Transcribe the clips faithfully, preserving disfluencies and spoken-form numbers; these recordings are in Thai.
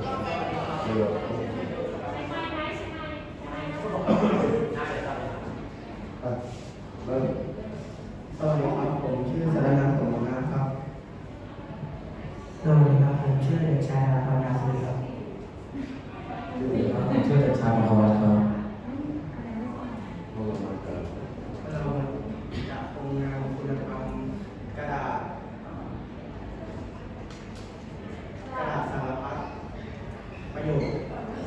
สวัสดีครับผมชื่อสรนันท์ สมนาครับสวัสดีครับผมชื่อเด็กชายอาภรณ์ นาสุริครับสวัสดีครับผมชื่อเด็กชายมหาวัฒน์ครับเราจากโครงงานคุณธรรมกระดาษกระดาษสารพัดประโยชน์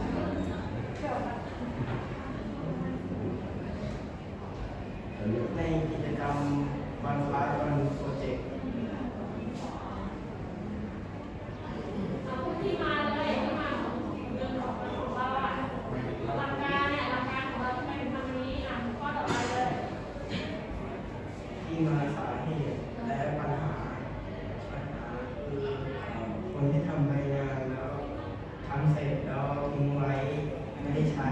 ในกิจกรรมวันคล้ายวันโปรเจกต์ที่มาเลยที่มาของเรื่องของของเราอะหลักการเนี่ยหลักการของเราที่เป็นทางนี้อ่ะข้อต่อไปเลยที่มาสาเหตุและปัญหาปัญหาคือคนที่ทำใบงานแล้วทำเสร็จแล้วทิ้งไว้ไม่ได้ใช้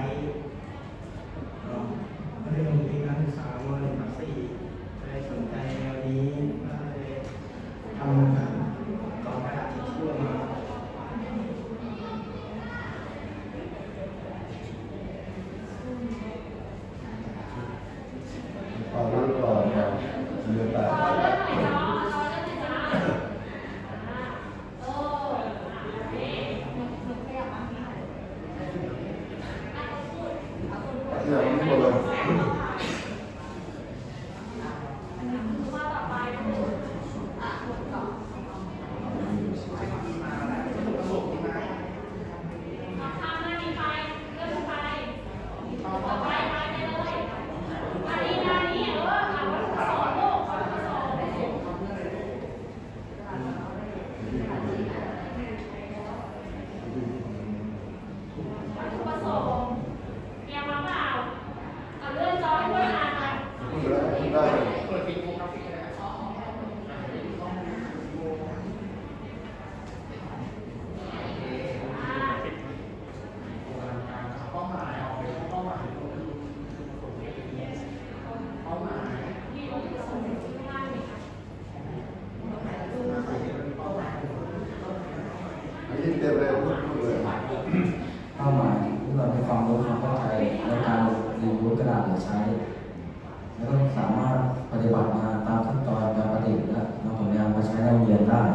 ก็เลยลงที่นักศึกษามหนึ่งทับสี่เลยสนใจแนวนี้ก็เลยทำการกล่องกระดาษทิชชู่มาเอาเรื่องก่อนครับเรื่องแปดอย่างนี้หมดเลยเป้าหมายที่เราได้ความรู้ความเข้าใจในการเรียนรู้กระดาษเหลือใช้แล้วก็สามารถปฏิบัติงานตามขั้นตอนการประดิษฐ์และนำผลงานมาใช้ในโรงเรียนได้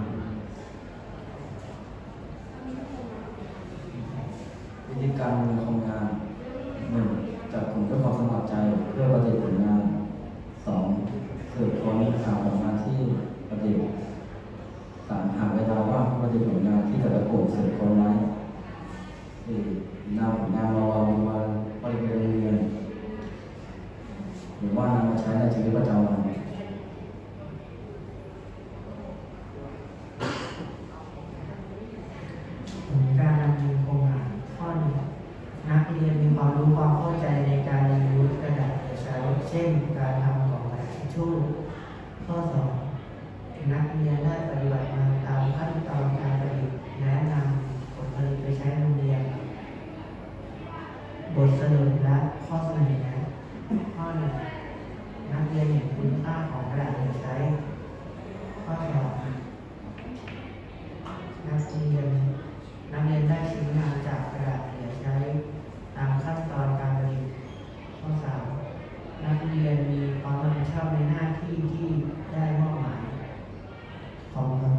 วิธีการดำเนินโครงงานหนึ่งจัดกลุ่มด้วยความสมัครใจเพื่อประดิษฐ์ผลงานสองสืบค้นหาผลงานที่ประดิษฐ์สามหาเวลาว่างประดิษฐ์ผลงานที่แต่ละกลุ่มสืบค้นไว้สี่นำผลงานมาวางมาบริเวณโรงเรียนหรือว่านำมาใช้ในชีวิตประจำวันผลการดำเนินโครงงานข้อหนึ่งนักเรียนมีความรู้ความเข้าใจในการเรียนรู้กระดาษเหลือใช้เช่นการทำกล่องกระดาษทิชชู่ข้อสองนักเรียนได้ปฏิบัติงานตามขั้นตอนการผลิตและนำผลผลิตไปใช้ในโรงเรียนบทสรุปและข้อเสนอแนะข้อหนึ่งนักเรียนเห็นคุณค่าของกระดาษเหลือใช้ข้อสองนักเรียนนักเรียนได้ชิ้นงานจากกระดาษเหลือใช้ตามขั้นตอนการผลิตข้อสามนักเรียนมีความรับผิดชอบในหน้าที่ที่ได้มอบหมายขอบคุณครับ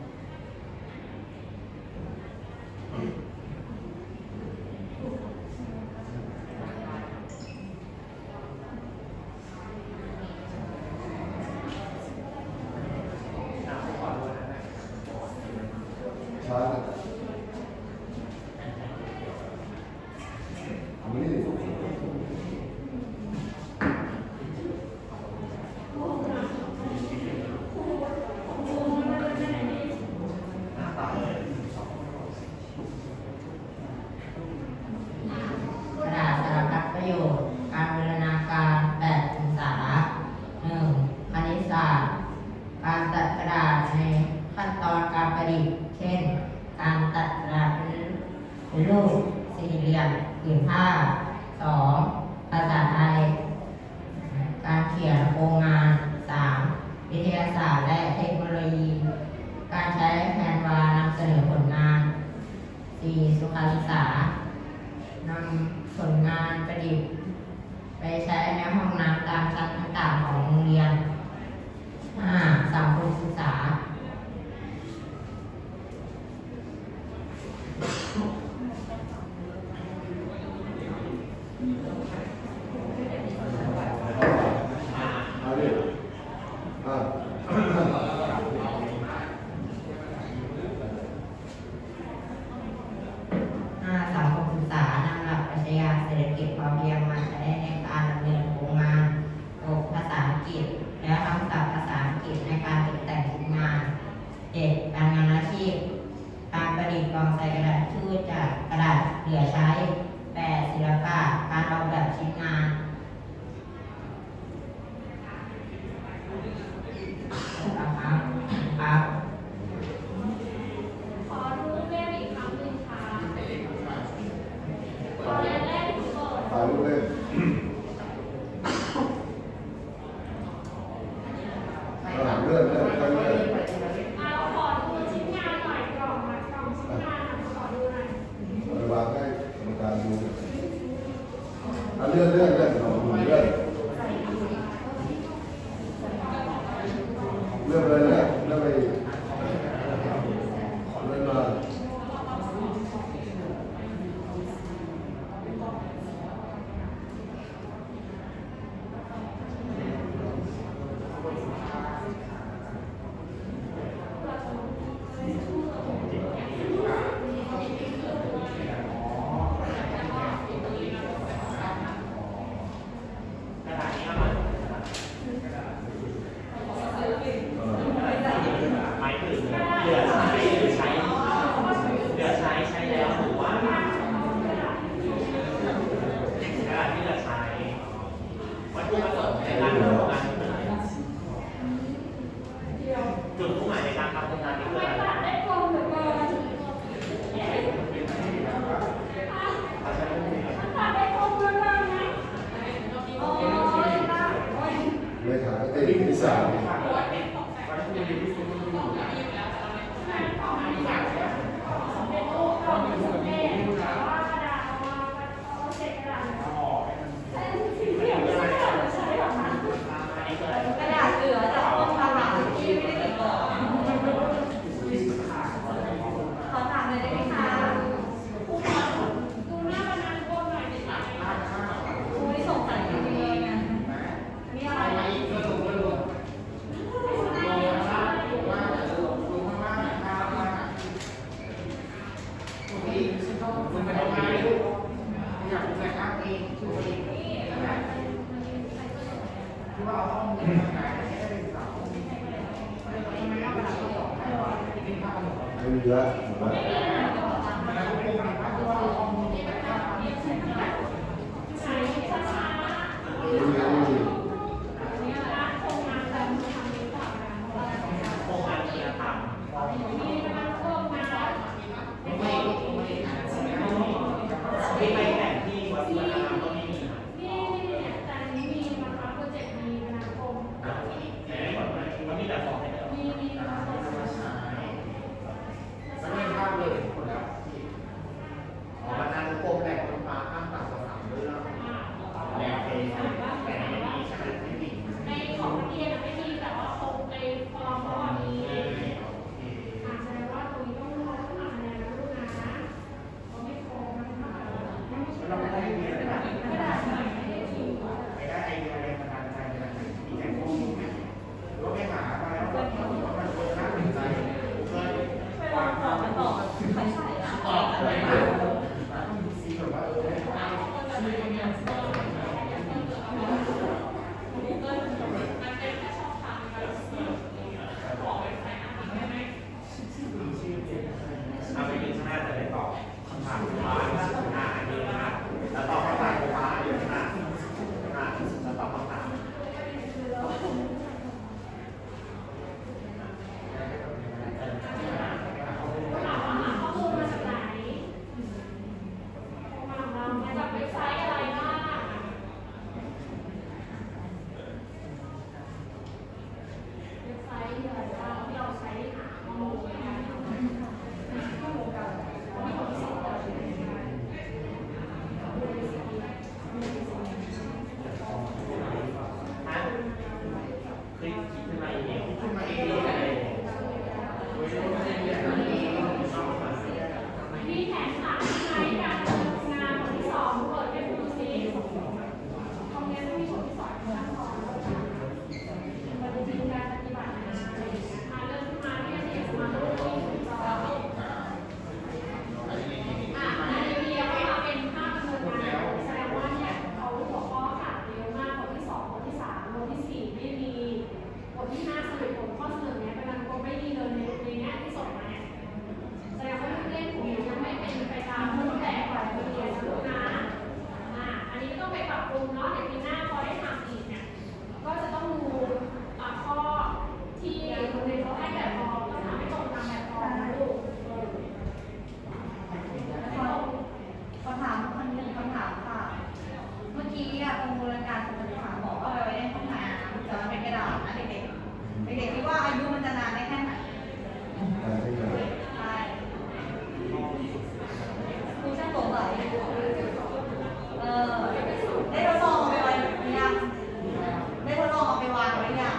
รูปสี่เหลี่ยมผืนผ้าสองภาษาไทยการเขียนโครงงานสามวิทยาศาสตร์และเทคโนโลยีการใช้แคนวานำเสนอผลงานสสี่สุขศึกษานำผลงานประดิษฐ์ไปใช้ในห้องน้ำตามชั้นต่างๆของโรงเรียนห้าสังคมศึกษาสังคมศึกษานำหลักปรัชญาเศรษฐกิจพอเพียงมาใช้ในการดำเนินโครงงานระบบภาษาอังกฤษและคำศัพท์ภาษาอังกฤษในการตกแต่งชิ้นงานเจ็ดการงานอาชีพการประดิษฐ์กล่องใส่กระดาษชื่อจากกระดาษเหลือใช้แปดศิลปะการออกแบบชิ้นงานนะครับครับขอดูเล่มอีกครั้งหนึ่งค่ะขอเล่มแรกก่อนถ่ายรูปเล่น อ่าเลื่อนเลื่อนเลื่อนเลื่อนเอาขอดูชิ้นงานหน่อยกล่องนะกล่องชิ้นงานขอดูหน่อยเอาไปวางให้กรรมการดูอ่าเลื่อนเลื่อนเลื่อนเอาดูเลื่อนเลื่อนเลยนะเลื่อนไปเลื่อนมาจุดมุ่งหมายในการทำโครงงานนี้คืออะไรตัดได้กลมเหลือเกินตัดได้กลมเหลือเกินไหมโอ้ยตายโอ้ยเลขาเอ้ยที่สามกระดาษเหลือจากห้องตลาดที่ไม่ได้ติดต่อขอถามเลยได้ไหมคะครูขอดูหน้าบันทึกบนหน่อยสิครูที่สงสัยจริงๆเลยนะมีอะไรไม่มีละหมดละไม่มีไม่มีโครงงานที่จะทำที่ไปแข่งที่วัดสุวรรณารามก็ไม่มีนะมันมีแต่ของให้เดิมมีมีไม่มีภาพเลยมีแผนผังใช้การดำเนินงานบทที่สองเปิดให้ดูซิตรงนี้ต้องมีบทที่สองขั้นตอนปฏิบัติการปฏิบัติงานอะไรอย่างเงี้ยมาเริ่มขึ้นมาที่จะเรียนสมาร์ทโฟนที่ถูกต้องอ่ะในเรียนให้เราเป็นภาพดำเนินงานแสดงว่าเนี่ยเขาหัวข้อขาดเยอะมากบทที่สองบทที่สามบทที่สี่ไม่มีบทที่ห้าสรุปผลข้อเสนอเนี้ยเป็นการก็ไม่ดีเลยในในเนี้ยที่ส่งมาเนี่ยแสดงว่าเล่นของยังไม่เป็นไปตามรูปแบบของเรียนนะลูกนะอ่ะอันนี้ต้องไปปรับปรุงเนาะเดี๋ยวปีหน้าพอได้ทำอีกเนี่ยก็จะต้องดูอ่ะข้อที่โรงเรียนเขาให้แบบฟอร์มต้องทำให้ตรงตามแบบฟอร์มนะลูกขอถามคนหนึ่งคำถามค่ะ เมื่อกี้อะองค์บูรณาการสมรรถนะบอกว่าเอาไว้ในห้องน้ำแต่มันเป็นกระดาษนะเด็กๆ เด็กๆคิดว่าอายุมันจะนานได้แค่ไหนใช่ครูช่างสงสัยเออได้ทดลองเอาไปไว้หรือยังได้ทดลองเอาไปวางไว้หรือยัง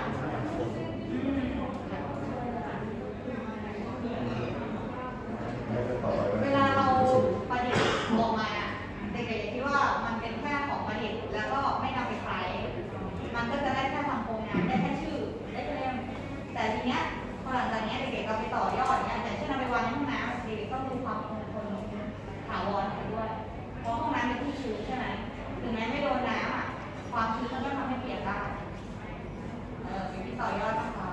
เวลาเราประดิษฐ์ออกมาอ่ะเด็กๆคิดว่ามันเป็นแค่ของประดิษฐ์แล้วก็ไม่นำไปใช้มันก็จะได้แค่ทำโครงงานได้แค่ชื่อได้แค่เล่มแต่ทีเนี้ยพอหลังจากนี้เด็กๆเราไปต่อยอดเนี่ยแต่เช่นเราไปวางในห้องน้ำเด็กๆต้องดูความคงทนถาวรไปด้วยเพราะห้องน้ำเป็นที่ชื้นใช่ไหมถึงแม้ไม่โดนน้ำอ่ะความชื้นมันก็ทำให้เปลี่ยนได้เออเป็นที่ต่อยอดนะคะ